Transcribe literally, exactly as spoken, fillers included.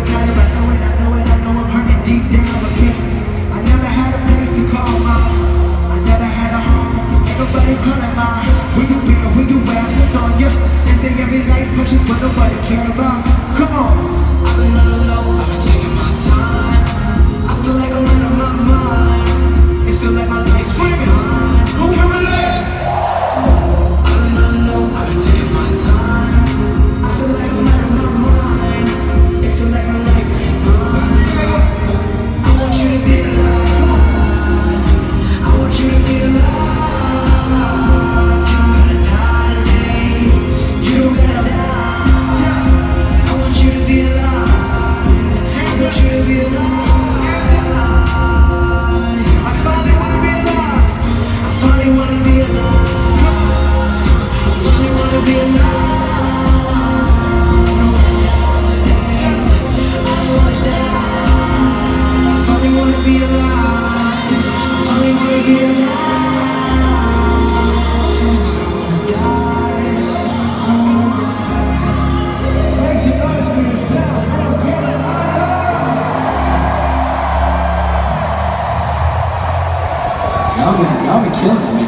got it, I know it, I know it, I know I'm hurting deep down, but yeah, I never had a place to call mine. I never had a home, ain't nobody calling mine. Where you been, where you at, what's on you? They say every life precious, but nobody care about. Come on. I've been on the low, I've been taking my time. I feel like I'm out of my mind. It feel like my life's screaming. Who can relate? I've been on the low, I've been taking my time. I feel like I'm out of my mind. It feel like my life ain't mine. I want you to be alive. I want you to be alive. You don't gotta die today. You don't gotta die. I want you to be alive. I want you to be alive. I finally wanna be alive. I finally wanna be alive. I finally wanna be alive. I don't wanna die today. I don't wanna die. I finally wanna be alive. I finally wanna be alive. I don't wanna die. I don't wanna die. Make some noise for yourself. Now get it out of. Y'all been, y'all been killing it, man.